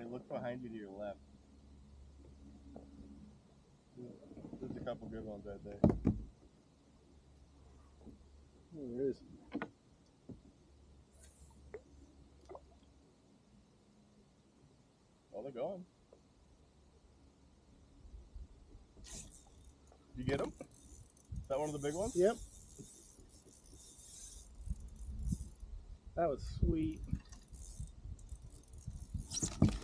look behind you to your left. There's a couple good ones right there. Oh, there is. Oh, they're going. You get them? Is that one of the big ones? Yep. That was sweet.